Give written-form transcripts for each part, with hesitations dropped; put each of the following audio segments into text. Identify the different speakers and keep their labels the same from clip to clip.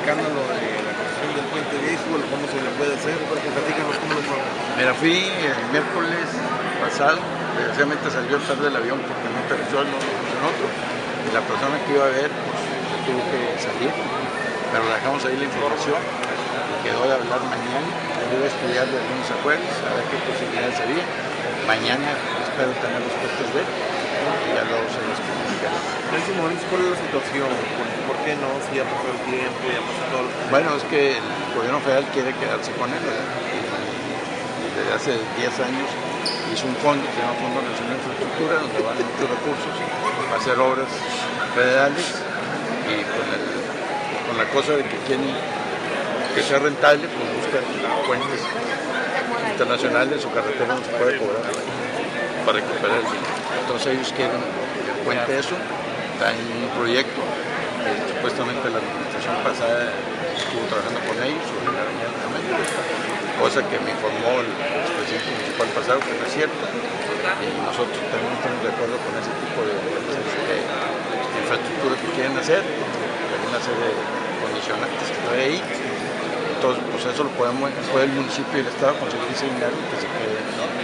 Speaker 1: escándalo de la construcción del puente viejo, cómo se le puede hacer, porque platícanos cómo lo fue.
Speaker 2: Mira, fui el miércoles pasado, desgraciadamente salió tarde el avión porque no aterrizó en otro, y la persona que iba a ver pues, se tuvo que salir, pero le dejamos ahí la información, y quedó de hablar mañana, yo iba a estudiar de lunes a jueves, a ver qué posibilidades había. Mañana espero tener respuestas de él, y ya luego se les comunicará.
Speaker 1: En ese momento, ¿cuál es la situación? ¿Por qué no? Si ya pasó el tiempo, ya pasó todo lo que...
Speaker 2: Bueno, es que el gobierno federal quiere quedarse con él, ¿verdad? Desde hace 10 años hizo un fondo, se llama Fondo Nacional de Infraestructura, donde van muchos recursos para hacer obras federales, y con la cosa de que quieren que sea rentable, pues buscan puentes internacionales o carreteras no se puede cobrar para recuperar el dinero. Entonces ellos quieren que cuente eso, está en un proyecto que supuestamente la administración pasada estuvo trabajando con ellos sobre la avenida también, cosa que me informó el presidente municipal pasado que no es cierto, y nosotros también estamos de acuerdo con ese tipo de infraestructura que quieren hacer, hay una serie de condicionantes que hay ahí. Entonces, pues eso lo puede el municipio y el Estado conseguir ese dinero que se quede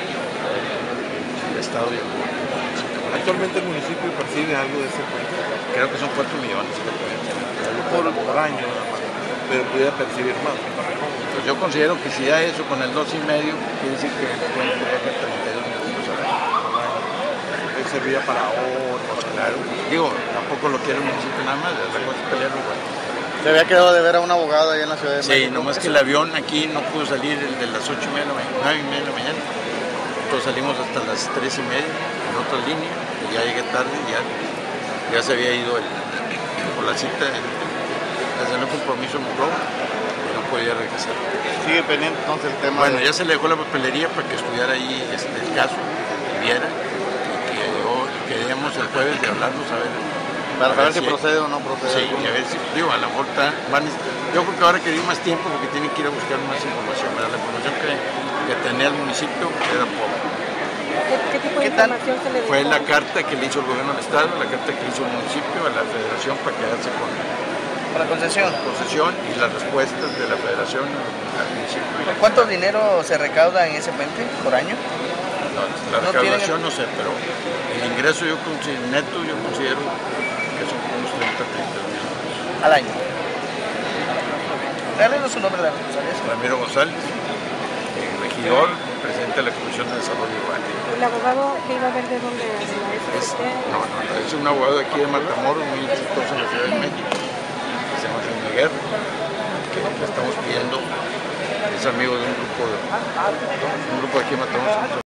Speaker 2: el Estado y el municipio.
Speaker 1: ¿Actualmente el municipio percibe algo de ese puente?
Speaker 2: Creo que son 4 millones
Speaker 1: por año, pero pudiera percibir más.
Speaker 2: Pues yo considero que si da eso con el 2,5, quiere decir que el puente deja 32 millones al año.
Speaker 1: Serviría para ahorros.
Speaker 2: Claro, digo, tampoco lo quiere el municipio nada más, la cosa es pelearlo igual.
Speaker 3: Se había quedado de ver a un abogado ahí en la Ciudad de México.
Speaker 2: Sí, nomás que el avión aquí no pudo salir el de las 8:30 de la mañana, 9:30 de la mañana. Entonces salimos hasta las 3:30 en otra línea, y ya llegué tarde, ya se había ido por la cita, desde el compromiso en Monclova, y no podía regresar.
Speaker 3: Sigue pendiente entonces el tema.
Speaker 2: Bueno, ya se le dejó la papelería para que estudiara ahí el caso, que viera, y que queríamos el jueves de hablarnos a ver.
Speaker 3: Para saber si procede o no procede.
Speaker 2: Sí, y a ver si, digo, a lo mejor yo creo que ahora quería más tiempo porque tienen que ir a buscar más información, ¿verdad? La información que tenía el municipio era poco.
Speaker 4: ¿Qué tipo de información se le dio?
Speaker 2: Fue la carta que le hizo el gobierno del estado, la carta que le hizo el municipio a la federación para quedarse con
Speaker 3: la concesión
Speaker 2: y las respuestas de la federación al municipio.
Speaker 3: ¿Cuánto dinero se recauda en ese puente por año?
Speaker 2: No, la recaudación no sé, pero el ingreso neto yo considero que son unos 30 millones
Speaker 3: al año. Regálenos su nombre de González.
Speaker 2: Ramiro González, regidor, presidente de la Comisión de Desarrollo Urbano.
Speaker 4: ¿El abogado que iba a ver de dónde
Speaker 2: No, es un abogado de aquí de Matamoros, muy exitoso en la Ciudad de México, que se llama Jaime Guerra, que le estamos pidiendo, es amigo de un grupo de aquí de Matamoros.